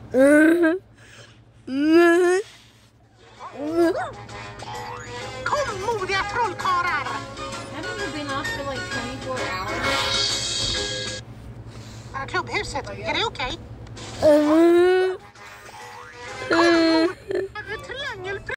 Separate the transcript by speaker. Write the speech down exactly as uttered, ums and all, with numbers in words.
Speaker 1: Kom, modiga trollkarlar!
Speaker 2: Haven't you been off for like twenty-four hours?
Speaker 1: Klubbhuset, är det okej?
Speaker 3: Mm.